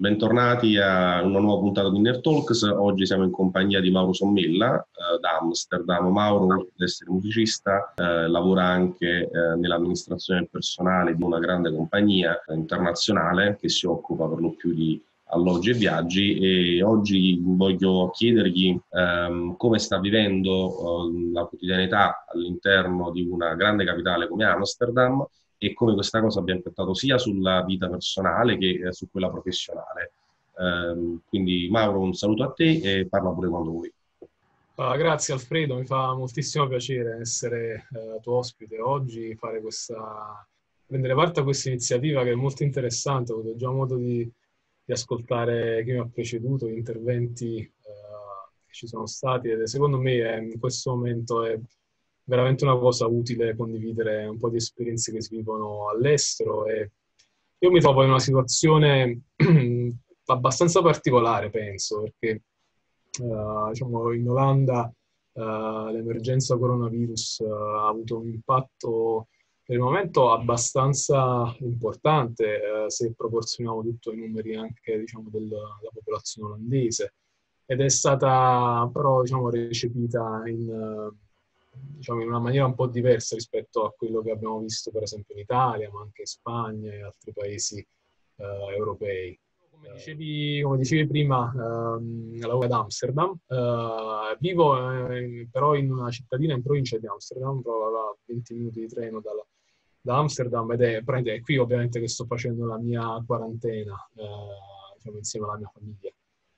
Bentornati a una nuova puntata di Nerd Talks. Oggi siamo in compagnia di Mauro Sommella, da Amsterdam. Mauro, oltre ad essere musicista, lavora anche nell'amministrazione del personale di una grande compagnia internazionale che si occupa per lo più di alloggi e viaggi, e oggi voglio chiedergli come sta vivendo la quotidianità all'interno di una grande capitale come Amsterdam e come questa cosa abbia impattato sia sulla vita personale che su quella professionale. Quindi Mauro, un saluto a te e parla pure quando vuoi. Grazie Alfredo, mi fa moltissimo piacere essere tuo ospite oggi, prendere parte a questa iniziativa che è molto interessante. Ho avuto già modo di ascoltare chi mi ha preceduto, gli interventi che ci sono stati, ed secondo me in questo momento è veramente una cosa utile condividere un po' di esperienze che si vivono all'estero. E io mi trovo in una situazione abbastanza particolare, penso, perché diciamo, in Olanda l'emergenza coronavirus ha avuto un impatto per il momento abbastanza importante, se proporzioniamo tutto ai numeri anche, diciamo, della popolazione olandese, ed è stata però, diciamo, recepita diciamo, in una maniera un po' diversa rispetto a quello che abbiamo visto per esempio in Italia, ma anche in Spagna e altri paesi europei. Come dicevi prima, lavoro ad Amsterdam. Vivo però in una cittadina in provincia di Amsterdam, proprio a 20 minuti di treno da Amsterdam, ed è qui ovviamente che sto facendo la mia quarantena, diciamo, insieme alla mia famiglia.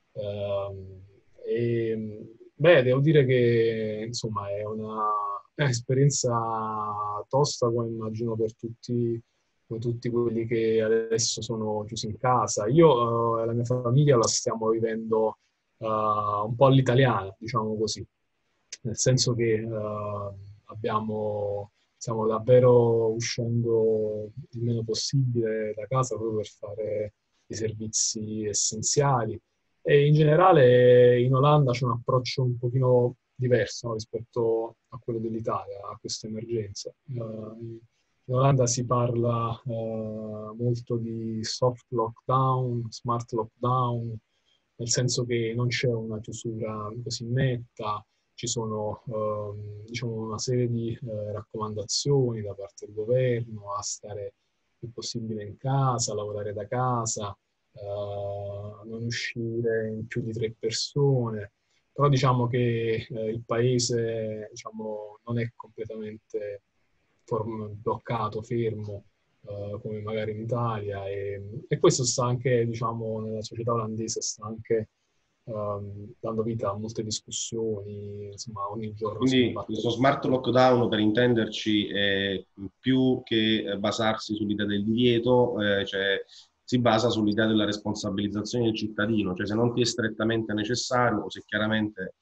Beh, devo dire che insomma è un'esperienza tosta, come immagino per tutti, come tutti quelli che adesso sono chiusi in casa. Io e la mia famiglia la stiamo vivendo un po' all'italiana, diciamo così, nel senso che stiamo davvero uscendo il meno possibile da casa proprio per fare i servizi essenziali. E in generale in Olanda c'è un approccio un pochino diverso, no, rispetto a quello dell'Italia, a questa emergenza. In Olanda si parla molto di soft lockdown, smart lockdown, nel senso che non c'è una chiusura così netta, ci sono diciamo una serie di raccomandazioni da parte del governo a stare il più possibile in casa, a lavorare da casa, non uscire in più di 3 persone. Però diciamo che il paese, diciamo, non è completamente bloccato, fermo, come magari in Italia, e questo sta anche, diciamo, nella società olandese, sta anche dando vita a molte discussioni. Insomma, ogni giorno si Quindi dibatte. questo smart lockdown, per intenderci, è più che basarsi sull'idea del divieto, cioè, si basa sull'idea della responsabilizzazione del cittadino, cioè se non ti è strettamente necessario o se chiaramente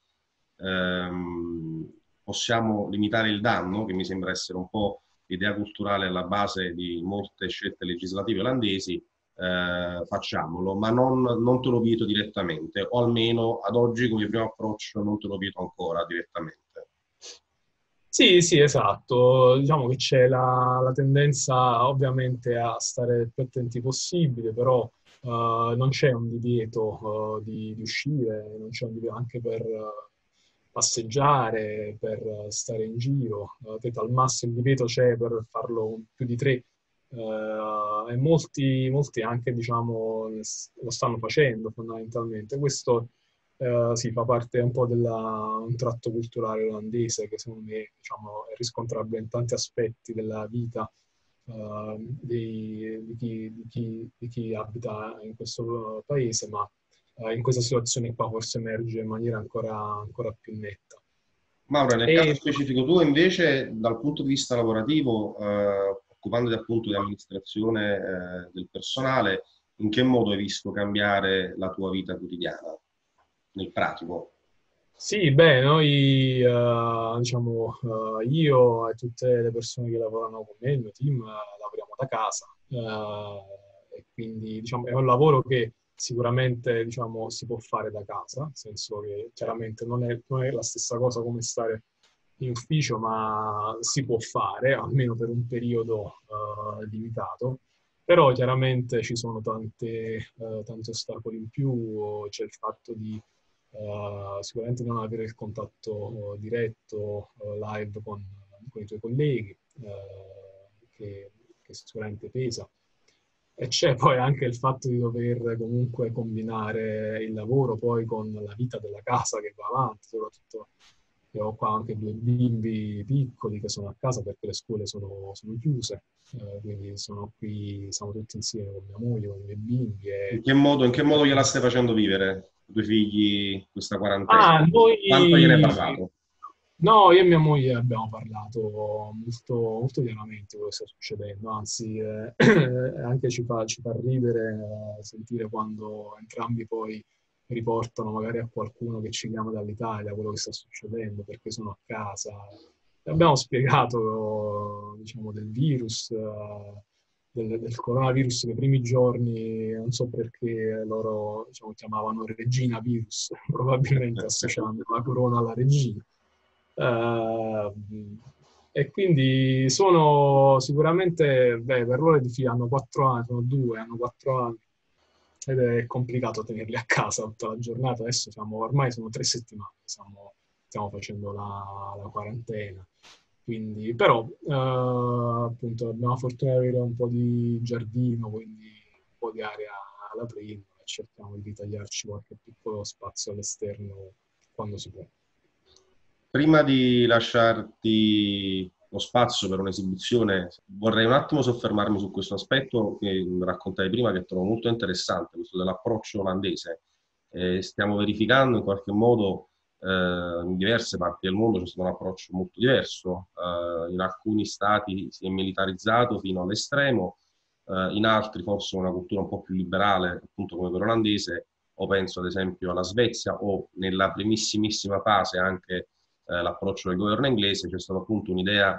possiamo limitare il danno, che mi sembra essere un po' l'idea culturale alla base di molte scelte legislative olandesi, facciamolo, ma non te lo vieto direttamente, o almeno ad oggi come primo approccio non te lo vieto ancora direttamente. Sì, sì, esatto. Diciamo che c'è la tendenza ovviamente a stare il più attenti possibile, però non c'è un divieto di uscire, non c'è un divieto anche per passeggiare, per stare in giro. Ripeto, al massimo il divieto c'è per farlo più di 3. E molti anche, diciamo, lo stanno facendo fondamentalmente. Questo sì, fa parte un po' un tratto culturale olandese che secondo me, diciamo, è riscontrabile in tanti aspetti della vita di chi abita in questo paese, ma in questa situazione qua forse emerge in maniera ancora più netta. Maura, nel caso E specifico tuo invece, dal punto di vista lavorativo, occupandoti appunto di amministrazione, del personale, in che modo hai visto cambiare la tua vita quotidiana, nel pratico? Sì, beh, noi, diciamo, io e tutte le persone che lavorano con me, il mio team, lavoriamo da casa, e quindi, diciamo, è un lavoro che sicuramente, diciamo, si può fare da casa, nel senso che chiaramente non è la stessa cosa come stare in ufficio, ma si può fare, almeno per un periodo, limitato. Però chiaramente ci sono tanti ostacoli in più, c'è il fatto di sicuramente non avere il contatto diretto, live con i tuoi colleghi, che sicuramente pesa. E c'è poi anche il fatto di dover comunque combinare il lavoro poi con la vita della casa che va avanti, soprattutto io ho qua anche due bimbi piccoli che sono a casa perché le scuole sono chiuse, quindi sono qui, siamo tutti insieme con mia moglie, con i miei bimbi. In che modo gliela stai facendo vivere, i tuoi figli, questa quarantena? Ah, Quanto gliene hai noi... parlato? No, io e mia moglie abbiamo parlato molto, molto chiaramente di quello che sta succedendo, anzi anche ci fa ridere sentire quando entrambi poi riportano magari a qualcuno che ci chiama dall'Italia quello che sta succedendo perché sono a casa. E abbiamo spiegato, diciamo, del virus, del coronavirus nei primi giorni, non so perché loro, diciamo, chiamavano regina virus, probabilmente associando la corona alla regina. Eh, e quindi sono sicuramente, beh, per loro hanno 4 anni, sono due, hanno 4 anni, ed è complicato tenerli a casa tutta la giornata. Adesso ormai sono 3 settimane, stiamo facendo la quarantena. Quindi, però, appunto, abbiamo la fortuna di avere un po' di giardino, quindi un po' di area all'aperto e cerchiamo di ritagliarci qualche piccolo spazio all'esterno quando si può. Prima di lasciarti lo spazio per un'esibizione, vorrei un attimo soffermarmi su questo aspetto che raccontai prima, che trovo molto interessante, questo dell'approccio olandese. Stiamo verificando in qualche modo in diverse parti del mondo c'è stato un approccio molto diverso. In alcuni stati si è militarizzato fino all'estremo, in altri forse una cultura un po' più liberale, appunto come quella olandese, o penso ad esempio alla Svezia, o nella primissimissima fase anche l'approccio del governo inglese, c'è stata appunto un'idea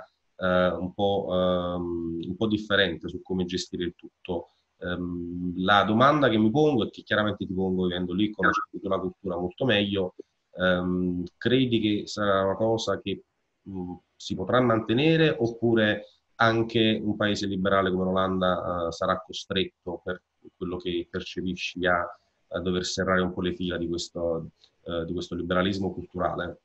un po' differente su come gestire il tutto. La domanda che mi pongo e che chiaramente ti pongo vivendo lì, conoscendo la cultura molto meglio, credi che sarà una cosa che si potrà mantenere oppure anche un paese liberale come l'Olanda sarà costretto, per quello che percepisci, a dover serrare un po' le fila di questo liberalismo culturale?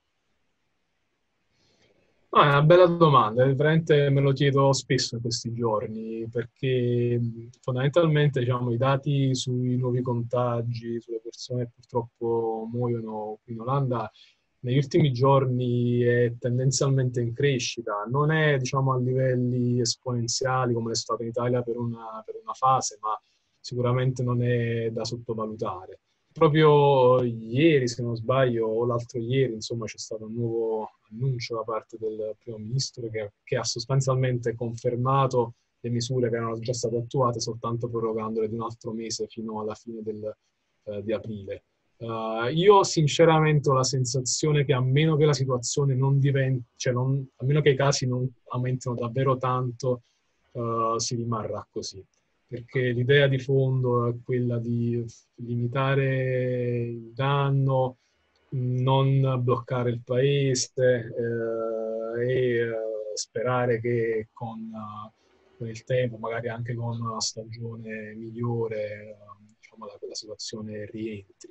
No, è una bella domanda, veramente me lo chiedo spesso in questi giorni, perché fondamentalmente diciamo, i dati sui nuovi contagi, sulle persone che purtroppo muoiono qui in Olanda, negli ultimi giorni è tendenzialmente in crescita. Non è diciamo, a livelli esponenziali come è stato in Italia per una fase, ma sicuramente non è da sottovalutare. Proprio ieri, se non sbaglio, o l'altro ieri, insomma, c'è stato un nuovo annuncio da parte del primo ministro che ha sostanzialmente confermato le misure che erano già state attuate, soltanto prorogandole di un altro mese fino alla fine di aprile. Io sinceramente ho la sensazione che a meno che la situazione non diventi, cioè a meno che i casi non aumentino davvero tanto, si rimarrà così perché l'idea di fondo è quella di limitare il danno, non bloccare il paese e sperare che con il tempo, magari anche con una stagione migliore, diciamo, la situazione rientri.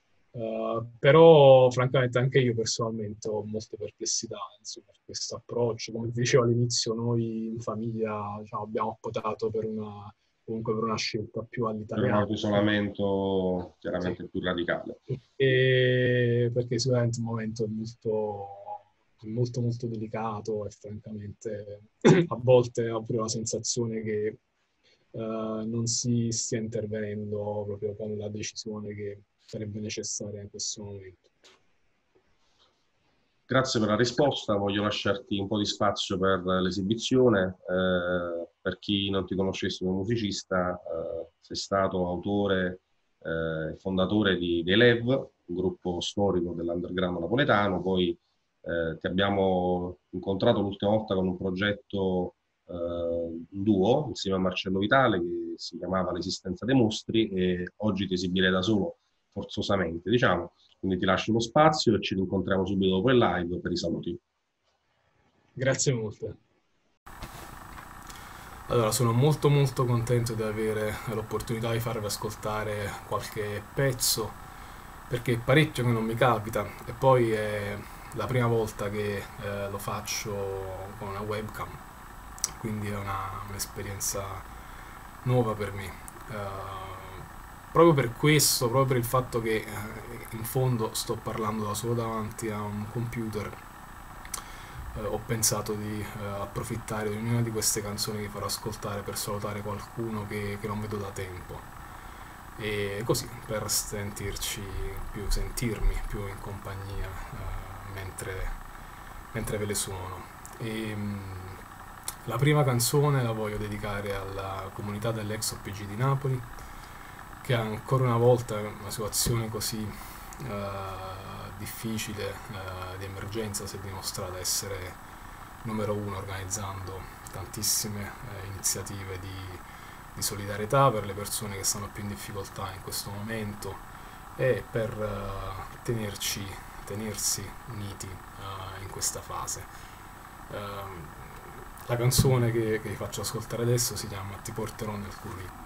Però francamente anche io personalmente ho molte perplessità insomma, per questo approccio. Come ti dicevo all'inizio, noi in famiglia diciamo, abbiamo optato comunque per una scelta più Per un all'italiana. autoisolamento chiaramente più radicale. Perché sicuramente è un momento molto, molto delicato e francamente a volte ho proprio la sensazione che non si stia intervenendo proprio con la decisione che sarebbe necessaria in questo momento. Grazie per la risposta, voglio lasciarti un po' di spazio per l'esibizione. Per chi non ti conoscesse come musicista, sei stato autore e fondatore di Elev, un gruppo storico dell'underground napoletano, poi ti abbiamo incontrato l'ultima volta con un progetto un duo insieme a Marcello Vitale che si chiamava L'esistenza dei mostri e oggi ti esibirei da solo, forzosamente, diciamo. Quindi ti lascio lo spazio e ci rincontriamo subito dopo il live per i saluti. Grazie molte. Allora, sono molto molto contento di avere l'opportunità di farvi ascoltare qualche pezzo, perché è parecchio che non mi capita, e poi è la prima volta che lo faccio con una webcam, quindi è un'esperienza nuova per me. Proprio per questo, proprio per il fatto che in fondo sto parlando da solo davanti a un computer, ho pensato di approfittare di ognuna di queste canzoni che farò ascoltare per salutare qualcuno che non vedo da tempo, e così per sentirmi più in compagnia mentre ve le suono. La prima canzone la voglio dedicare alla comunità dell'ex OPG di Napoli, che ancora una volta in una situazione così difficile, di emergenza, si è dimostrata essere numero uno, organizzando tantissime iniziative di solidarietà per le persone che stanno più in difficoltà in questo momento, e per tenersi uniti in questa fase. La canzone che vi faccio ascoltare adesso si chiama Ti porterò nel curriculum.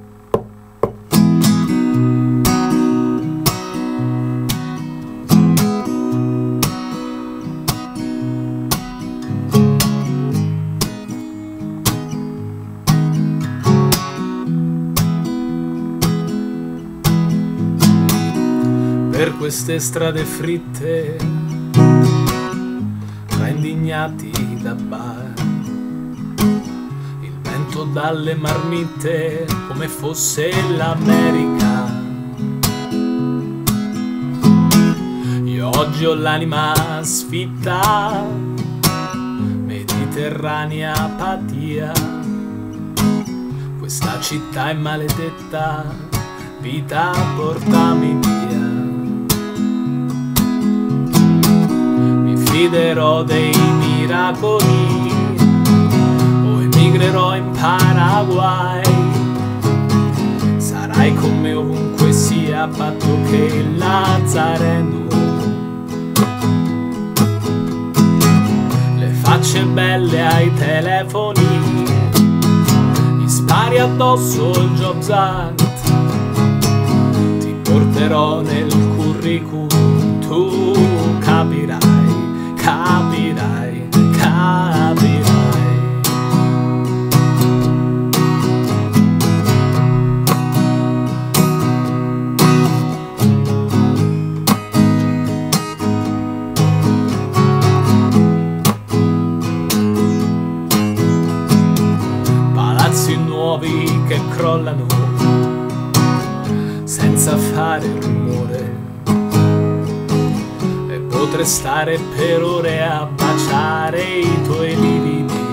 Per queste strade fritte, tra indignati da bar, il vento dalle marmitte come fosse l'America. Io oggi ho l'anima sfitta, mediterranea apatia. Questa città è maledetta, vita portami via. Fiderò dei miracoli o emigrerò in Paraguay. Sarai con me ovunque sia, a patto che il Nazareno. Le facce belle ai telefoni, gli spari addosso il Jobs Act. Ti porterò nel curriculum, tu capirai. Capirai, capirai. Palazzi nuovi che crollano senza fare rumore. Potrei stare per ore a baciare i tuoi lividi,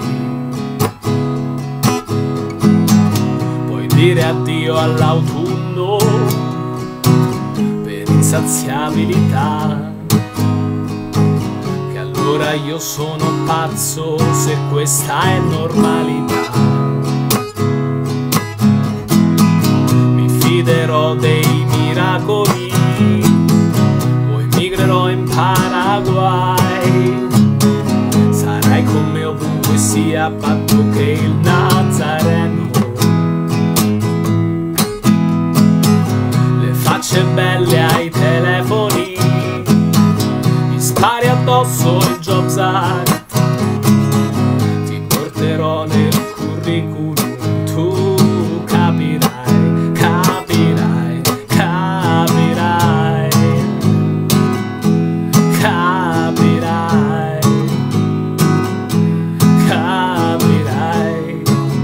puoi dire addio all'autunno per insaziabilità, che allora io sono pazzo se questa è normalità. Mi fiderò dei miracoli, emigrerò in Paraguay. Sarai con me ovunque sia, a patto che il Nazareno. Le facce belle ai telefoni, gli spari addosso il Jobs Act. Ti porterò nel curriculum, tu capirai, capirai, capirai. Capirai, capirai.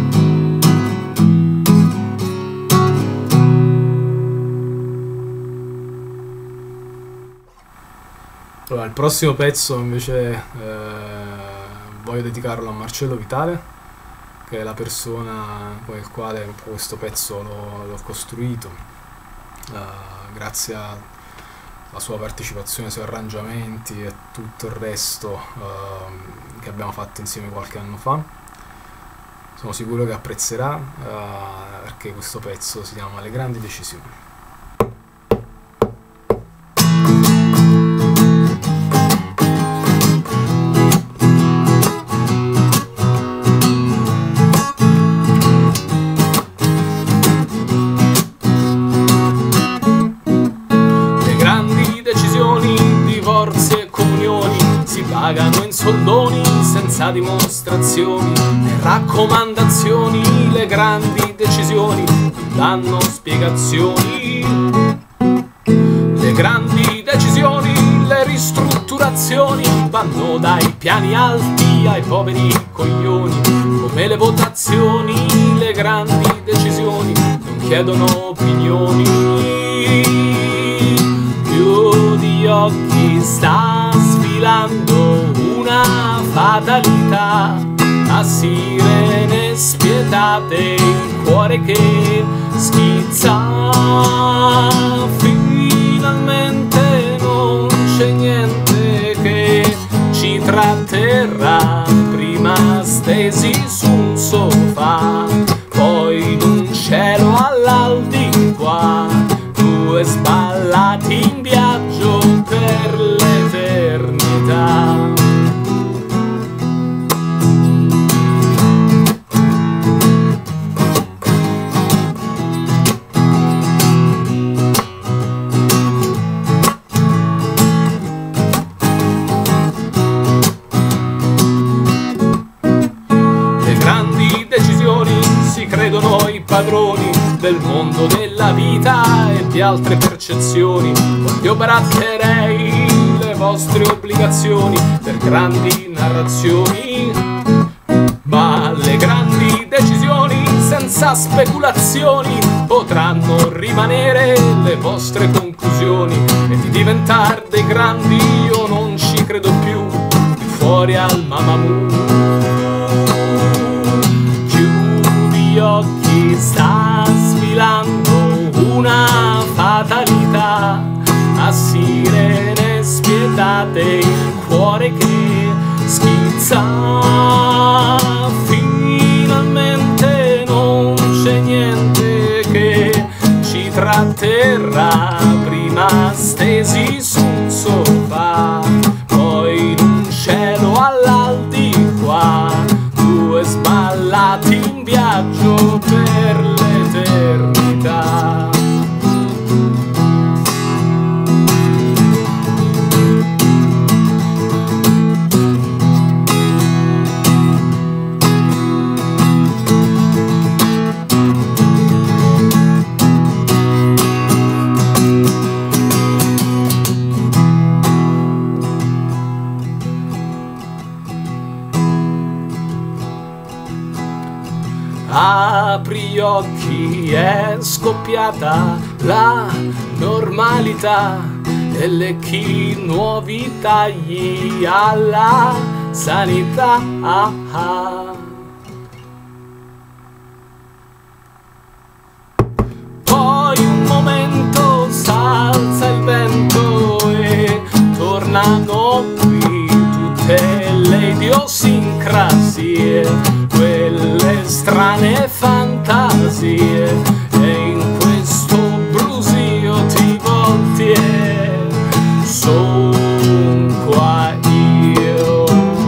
Allora, il prossimo pezzo invece voglio dedicarlo a Marcello Vitale, che è la persona con il quale questo pezzo l'ho costruito, grazie alla sua partecipazione sui arrangiamenti e tutto il resto che abbiamo fatto insieme qualche anno fa. Sono sicuro che apprezzerà, perché questo pezzo si chiama Le grandi decisioni. senza dimostrazioni, le raccomandazioni, le grandi decisioni non danno spiegazioni. Le grandi decisioni, le ristrutturazioni vanno dai piani alti ai poveri coglioni. Come le votazioni, le grandi decisioni non chiedono opinioni. Più di occhi sta sfilando una fatalità, a sirene spietate, il cuore che schizza. Finalmente non c'è niente che ci tratterrà, prima stesi su un sofà, poi in un cielo all'aldilà, due sballati in viaggio per l'eternità. Credono i padroni del mondo della vita e di altre percezioni. Io baratterei le vostre obbligazioni per grandi narrazioni, ma le grandi decisioni senza speculazioni potranno rimanere le vostre conclusioni. E di diventare dei grandi io non ci credo più, di fuori al Mamamoo. Gli occhi sta sfilando una fatalità, a sirene spietate, il cuore che schizza. Finalmente non c'è niente che ci tratterrà, prima stesi su un sofà, poi in un cielo all'aldilà, due sballati in viaggio per l'eternità. Apri gli occhi, è scoppiata la normalità e lecchi nuovi tagli alla sanità. Poi un momento s'alza il vento e tornano qui tutte le idiosincrasie, quelle strane fantasie, e in questo brusio ti volti e son qua io.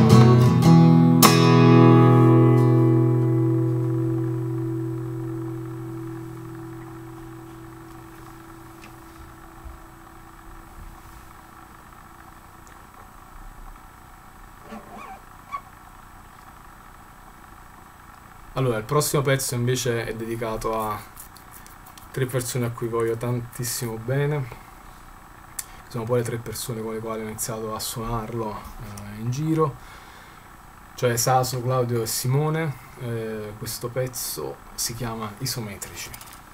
Allora, il prossimo pezzo invece è dedicato a tre persone a cui voglio tantissimo bene. Sono poi le tre persone con le quali ho iniziato a suonarlo in giro, cioè Saso, Claudio e Simone. Questo pezzo si chiama Isometrici.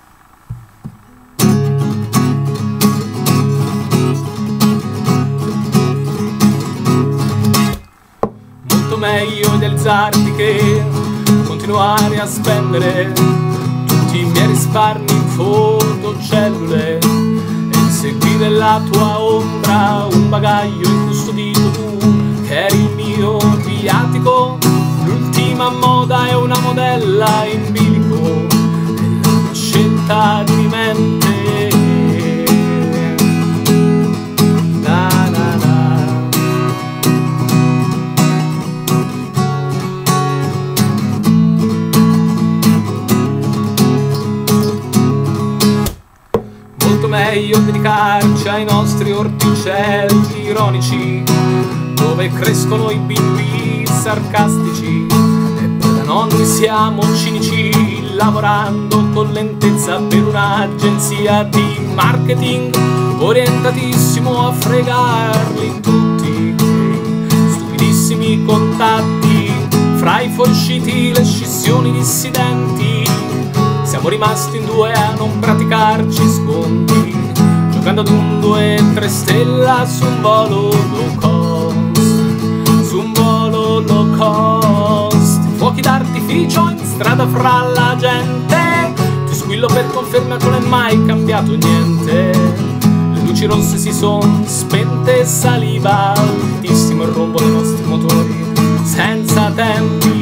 Molto meglio idealizzarti che continuare a spendere tutti i miei risparmi in fotocellule e inseguire la tua ombra, un bagaglio incustodito tu che eri il mio viatico. L'ultima moda è una modella in bilico e la scelta di mente. Meglio dedicarci ai nostri orticelli ironici, dove crescono i bimbi sarcastici, e poi da nonni siamo cinici, lavorando con lentezza per un'agenzia di marketing, orientatissimo a fregarli tutti, stupidissimi contatti, fra i fuoriusciti le scissioni dissidenti, siamo rimasti in due a non praticarci sconti, giocando ad un 2-3 stella su un volo low cost, su un volo low cost. Fuochi d'artificio in strada fra la gente, ti squillo per conferma che non è mai cambiato niente. Le luci rosse si son spente, saliva altissimo il rombo dei nostri motori senza tempi.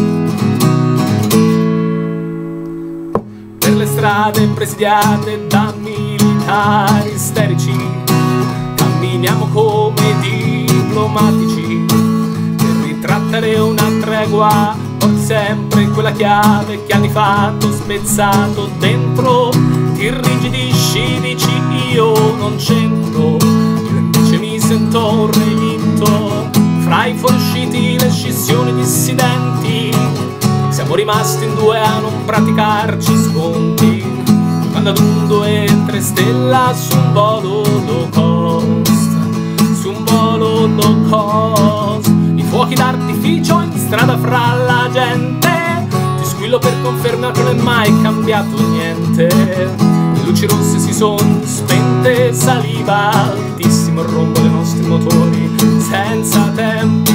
Per le strade presidiate da militari isterici camminiamo come diplomatici per ritrattare una tregua, poi sempre in quella chiave che anni fa t'ho spezzato dentro. Ti irrigidisci, dici io non c'entro, io invece mi sento un relinto. Fra i fuoriusciti le scissioni dissidenti, siamo rimasti in due a non praticarci sconti, giocando ad un 2-3 stella su un volo low cost, su un volo low cost. I fuochi d'artificio in strada fra la gente, ti squillo per conferma che non è mai cambiato niente. Le luci rosse si son spente, saliva altissimo il rombo dei nostri motori senza tempi.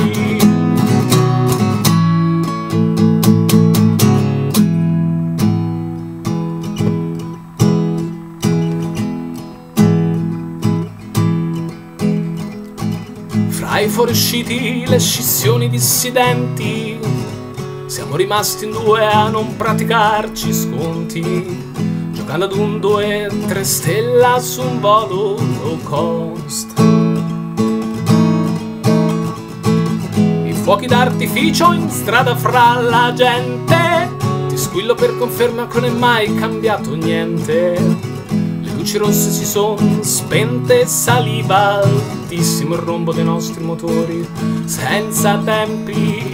Fra i fuoriusciti le scissioni dissidenti, siamo rimasti in due a non praticarci sconti, giocando ad un 2-3 stella su un volo low cost. I fuochi d'artificio in strada fra la gente, ti squillo per conferma che non è mai cambiato niente. Le luci rosse si son spente, saliva altissimo il rombo dei nostri motori senza tempi.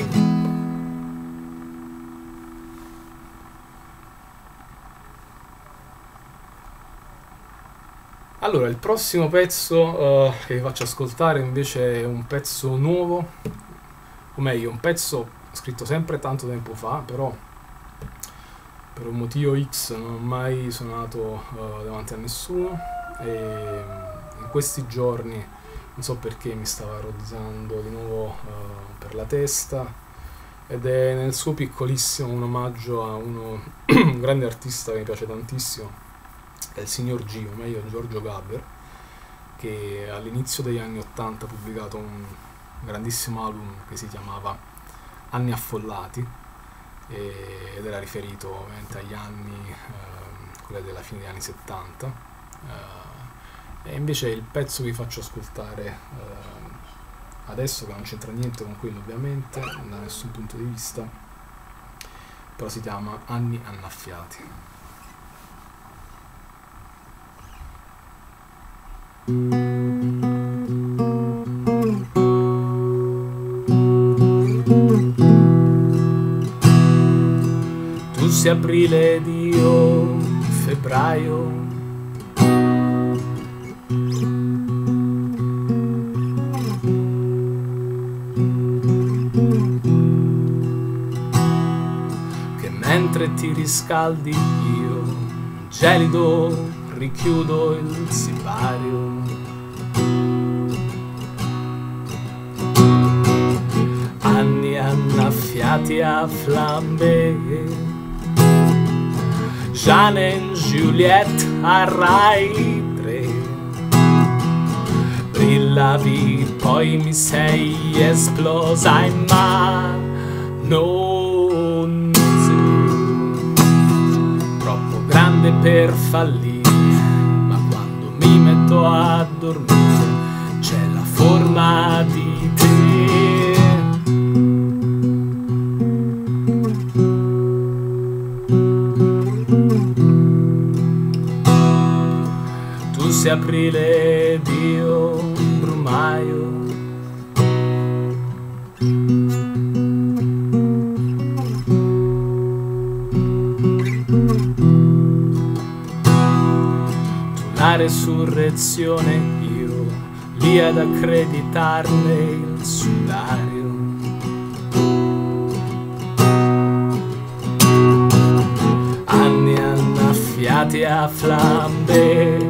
Allora, il prossimo pezzo che vi faccio ascoltare invece è un pezzo nuovo, o meglio, un pezzo scritto sempre tanto tempo fa, però per un motivo X non ho mai suonato davanti a nessuno, e in questi giorni non so perché mi stava rozzando di nuovo per la testa, ed è nel suo piccolissimo un omaggio a un grande artista che mi piace tantissimo, è il signor G, o meglio Giorgio Gaber, che all'inizio degli anni '80 ha pubblicato un grandissimo album che si chiamava Anni Affollati, ed era riferito ovviamente agli anni, quelli della fine degli anni '70, e invece il pezzo che vi faccio ascoltare adesso, che non c'entra niente con quello ovviamente, da nessun punto di vista, però si chiama Anni Annaffiati. Tu sei aprile ed io febbraio, che mentre ti riscaldi io gelido richiudo il sipario. Anni annaffiati a flambe, Jeanne e Juliette a Rai 3. Brillavi, poi mi sei esplosa in non troppo grande per fallire, ma quando mi metto a dormire c'è la forma di te. Tu sei aprile ed io un brumaio, la resurrezione, io lì ad accreditarne il sudario. Anni annaffiati a flambe,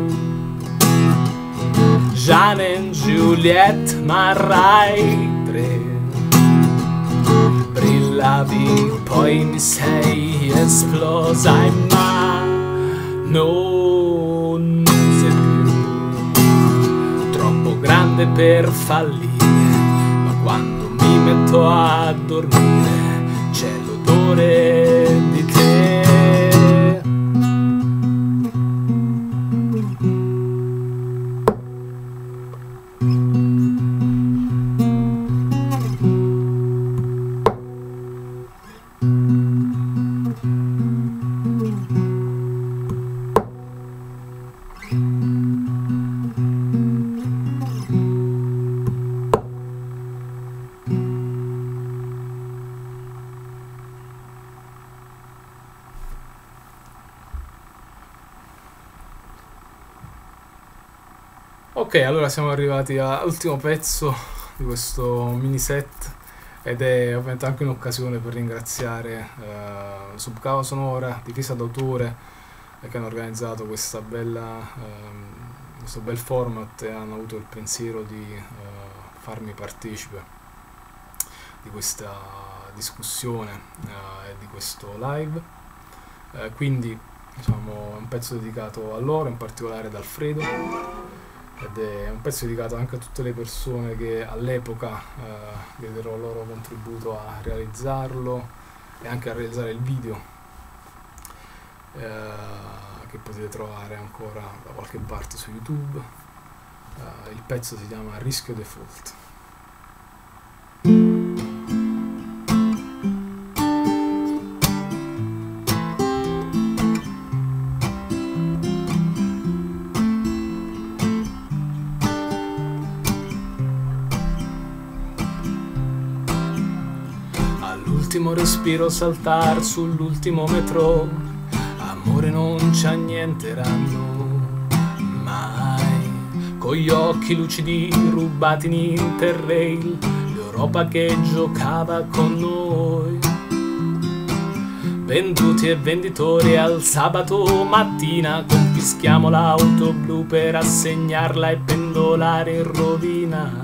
Jeanne e Juliette, ma Rai 3. Brillavi, poi mi sei esplosa ma non sei più troppo grande per fallire, ma quando mi metto a dormire c'è l'odore di te. Ok, allora siamo arrivati all'ultimo pezzo di questo mini set ed è ovviamente anche un'occasione per ringraziare Subcava Sonora, Difesa d'autore, che hanno organizzato questa questo bel format e hanno avuto il pensiero di farmi partecipe di questa discussione e di questo live. Quindi diciamo è un pezzo dedicato a loro, in particolare ad Alfredo, ed è un pezzo dedicato anche a tutte le persone che all'epoca diedero il loro contributo a realizzarlo e anche a realizzare il video, che potete trovare ancora da qualche parte su YouTube. Il pezzo si chiama Rischio Default. All'ultimo respiro saltar sull'ultimo metro, amore non c'ha niente ranno mai, con gli occhi lucidi rubati in Interrail, l'Europa che giocava con noi, venduti e venditori al sabato mattina, confischiamo l'auto blu per assegnarla e pendolare in rovina.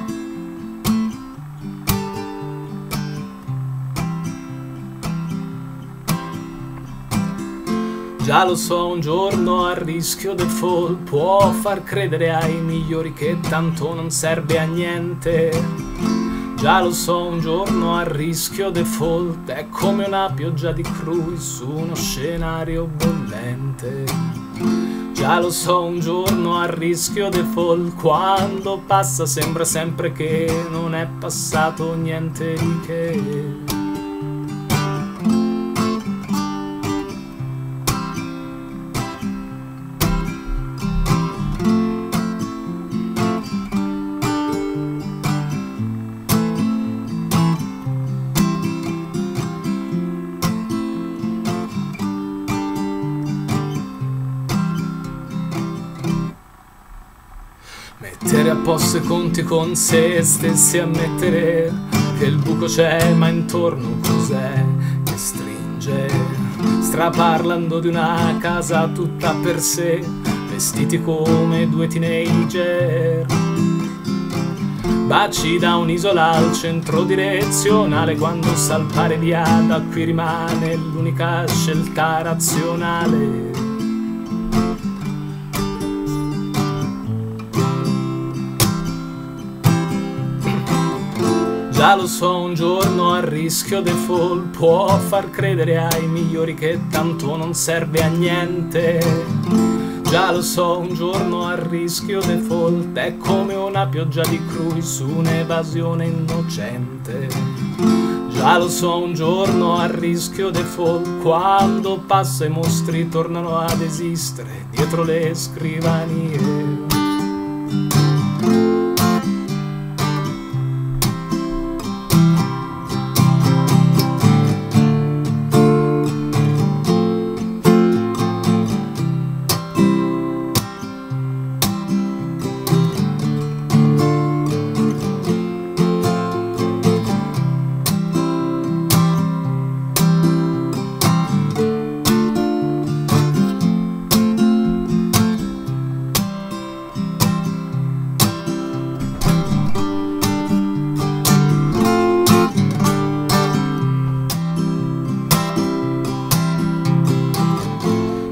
Già lo so, un giorno a rischio default può far credere ai migliori che tanto non serve a niente. Già lo so, un giorno a rischio default è come una pioggia di cruise su uno scenario bollente. Già lo so, un giorno a rischio default quando passa sembra sempre che non è passato niente di che. Mettere a posto i conti con se stessi, ammettere che il buco c'è ma intorno cos'è che stringe, straparlando di una casa tutta per sé, vestiti come due teenager, baci da un'isola al centro direzionale, quando salpare via da qui rimane l'unica scelta razionale. Già lo so, un giorno a rischio default può far credere ai migliori che tanto non serve a niente. Già lo so, un giorno a rischio default è come una pioggia di cruise su un'evasione innocente. Già lo so, un giorno a rischio default quando passa i mostri tornano ad esistere dietro le scrivanie.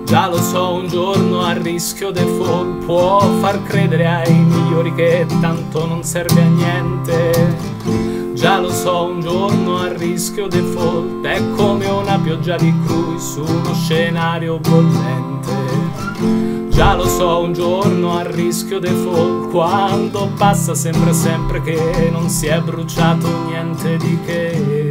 Già lo so, un giorno a rischio default può far credere ai migliori che tanto non serve a niente. Già lo so, un giorno a rischio default è come una pioggia di cruise su uno scenario bollente. Già lo so, un giorno a rischio default, quando passa sembra sempre che non si è bruciato niente di che.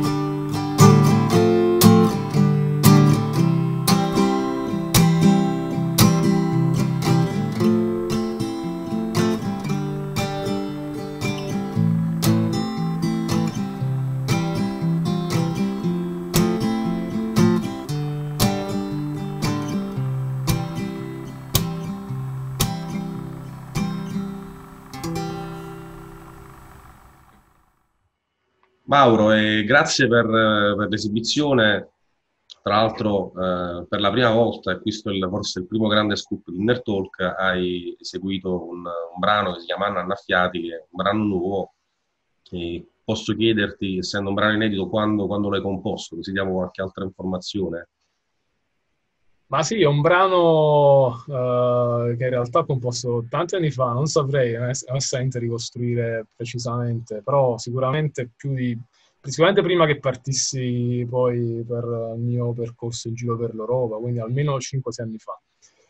Mauro, grazie per l'esibizione. Tra l'altro, per la prima volta, e questo è forse il primo grande scoop di Nerd Talk, hai eseguito un brano che si chiama Anna Annaffiati, che è un brano nuovo. E posso chiederti, essendo un brano inedito, quando l'hai composto? Così diamo qualche altra informazione. Ma sì, è un brano che in realtà ho composto tanti anni fa, non saprei onestamente ricostruire precisamente, però sicuramente sicuramente prima che partissi poi per il mio percorso in giro per l'Europa, quindi almeno 5-6 anni fa.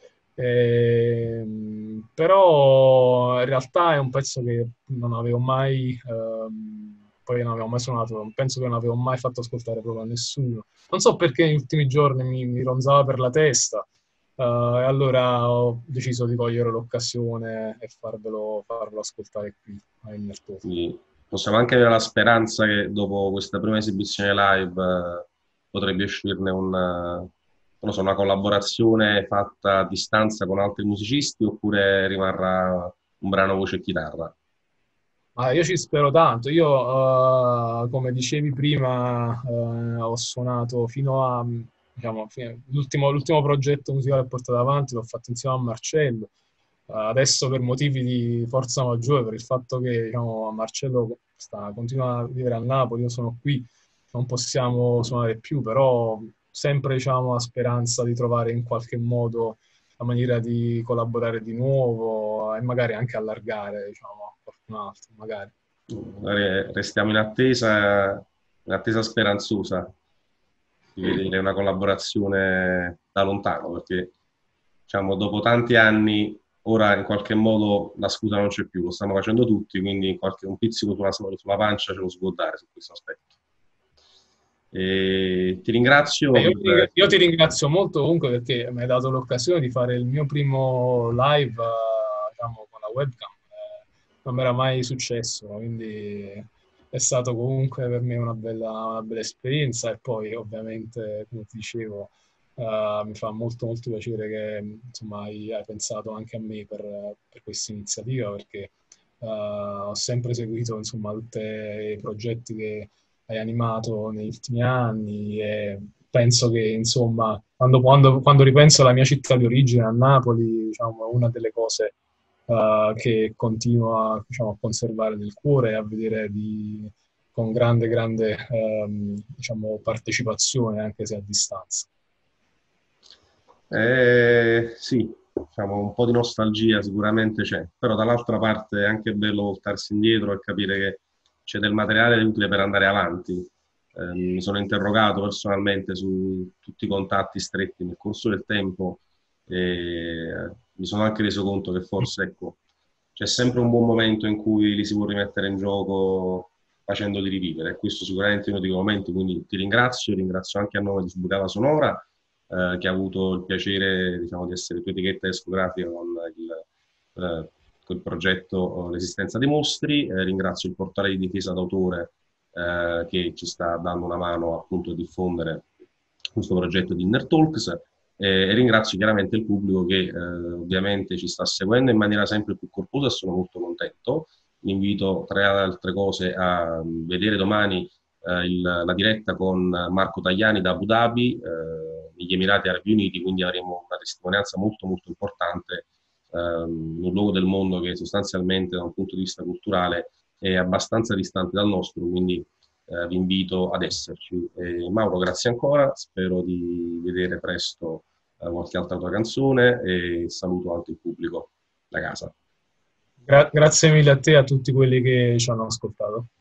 Però in realtà è un pezzo che non avevo mai, poi non avevo mai suonato, penso che non avevo mai fatto ascoltare proprio a nessuno. Non so perché negli ultimi giorni mi ronzava per la testa, e allora ho deciso di cogliere l'occasione e farvelo ascoltare qui a Inner Talk. Quindi possiamo anche avere la speranza che dopo questa prima esibizione live potrebbe uscirne non so, una collaborazione fatta a distanza con altri musicisti, oppure rimarrà un brano voce e chitarra. Io ci spero tanto. Io, come dicevi prima, ho suonato fino a, diciamo, l'ultimo progetto musicale che ho portato avanti l'ho fatto insieme a Marcello. Adesso per motivi di forza maggiore, per il fatto che diciamo, Marcello continua a vivere a Napoli, io sono qui, non possiamo suonare più, però sempre diciamo, la speranza di trovare in qualche modo la maniera di collaborare di nuovo e magari anche allargare diciamo, a qualcun altro, magari. Restiamo in attesa speranzosa di vedere una collaborazione da lontano, perché diciamo, dopo tanti anni, ora in qualche modo la scusa non c'è più, lo stanno facendo tutti, quindi un pizzico sulla pancia ce lo si può dare su questo aspetto. E ti ringrazio. Io ti ringrazio molto comunque perché mi hai dato l'occasione di fare il mio primo live diciamo, con la webcam. Non mi era mai successo, quindi è stato comunque per me una bella esperienza e poi ovviamente, come ti dicevo, mi fa molto molto piacere che insomma, hai pensato anche a me per questa iniziativa perché ho sempre seguito insomma, tutti i progetti che hai animato negli ultimi anni e penso che, insomma, quando ripenso alla mia città di origine, a Napoli, diciamo, è una delle cose che continuo diciamo, a conservare nel cuore e a vedere con grande diciamo, partecipazione, anche se a distanza. Sì, diciamo, un po' di nostalgia sicuramente c'è, però dall'altra parte è anche bello voltarsi indietro e capire che c'è del materiale utile per andare avanti. Mi sono interrogato personalmente su tutti i contatti stretti nel corso del tempo e mi sono anche reso conto che forse ecco, c'è sempre un buon momento in cui li si può rimettere in gioco facendoli rivivere. Questo sicuramente è uno di quei momenti, quindi ti ringrazio anche a nome di Sbucata Sonora, che ha avuto il piacere diciamo, di essere tua etichetta discografica con il progetto L'esistenza dei mostri. Ringrazio il portale di difesa d'autore che ci sta dando una mano appunto a diffondere questo progetto di Inner Talks e ringrazio chiaramente il pubblico che ovviamente ci sta seguendo in maniera sempre più corposa e sono molto contento. Vi invito tra le altre cose a vedere domani la diretta con Marco Tajani da Abu Dhabi, negli Emirati Arabi Uniti, quindi avremo una testimonianza molto molto importante in un luogo del mondo che sostanzialmente da un punto di vista culturale è abbastanza distante dal nostro, quindi vi invito ad esserci. Mauro, grazie ancora, spero di vedere presto qualche altra tua canzone e saluto anche il pubblico da casa. Grazie mille a te e a tutti quelli che ci hanno ascoltato.